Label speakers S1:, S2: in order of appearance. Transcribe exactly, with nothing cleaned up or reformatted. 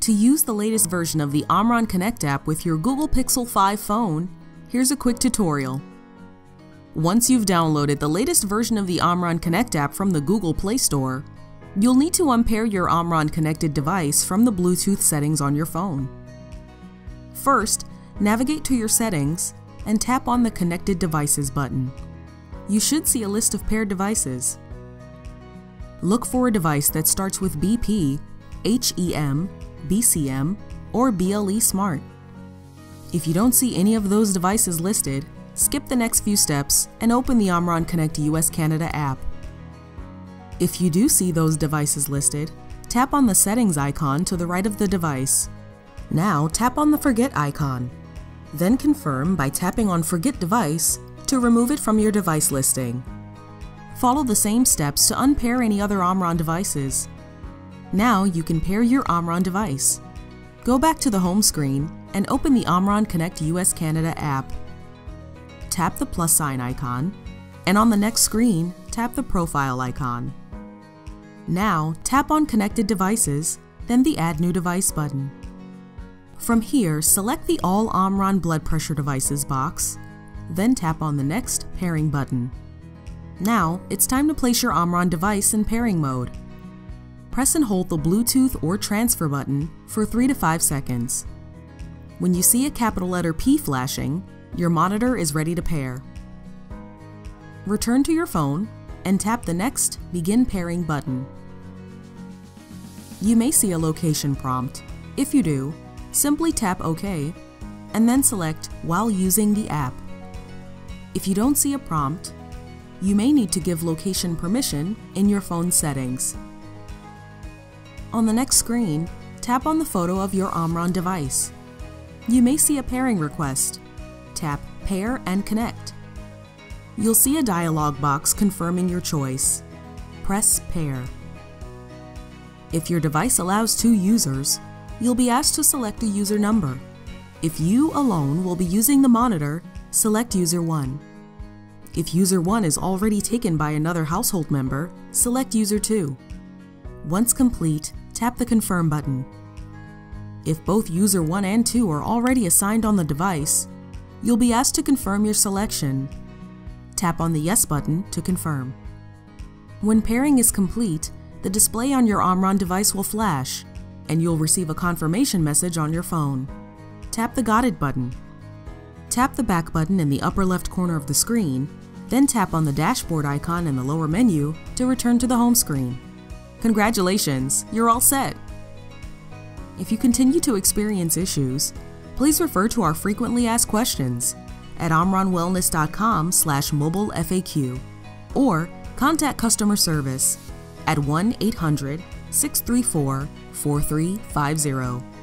S1: To use the latest version of the Omron Connect app with your Google Pixel five phone, here's a quick tutorial. Once you've downloaded the latest version of the Omron Connect app from the Google Play Store, you'll need to unpair your Omron connected device from the Bluetooth settings on your phone. First, navigate to your settings and tap on the Connected Devices button. You should see a list of paired devices. Look for a device that starts with B P, H E M, B C M, or B L E Smart. If you don't see any of those devices listed, skip the next few steps and open the Omron Connect U S Canada app. If you do see those devices listed, tap on the settings icon to the right of the device. Now tap on the Forget icon. Then confirm by tapping on Forget Device to remove it from your device listing. Follow the same steps to unpair any other Omron devices. Now you can pair your Omron device. Go back to the home screen and open the Omron Connect U S Canada app. Tap the plus sign icon, and on the next screen, tap the profile icon. Now tap on Connected Devices, then the Add New Device button. From here, select the All Omron Blood Pressure Devices box, then tap on the next Pairing button. Now, it's time to place your Omron device in pairing mode. Press and hold the Bluetooth or Transfer button for three to five seconds. When you see a capital letter P flashing, your monitor is ready to pair. Return to your phone and tap the next Begin Pairing button. You may see a location prompt. If you do, simply tap OK and then select While using the app. If you don't see a prompt, you may need to give location permission in your phone settings. On the next screen, tap on the photo of your Omron device. You may see a pairing request. Tap Pair and Connect. You'll see a dialog box confirming your choice. Press Pair. If your device allows two users, you'll be asked to select a user number. If you alone will be using the monitor, select User one. If User one is already taken by another household member, select User two. Once complete, tap the Confirm button. If both User one and two are already assigned on the device, you'll be asked to confirm your selection. Tap on the Yes button to confirm. When pairing is complete, the display on your Omron device will flash, and you'll receive a confirmation message on your phone. Tap the Got It button. Tap the back button in the upper left corner of the screen, then tap on the dashboard icon in the lower menu to return to the home screen. Congratulations, you're all set! If you continue to experience issues, please refer to our frequently asked questions at omron wellness dot com slash mobile F A Q or contact customer service at one eight hundred, six three four, four three five zero.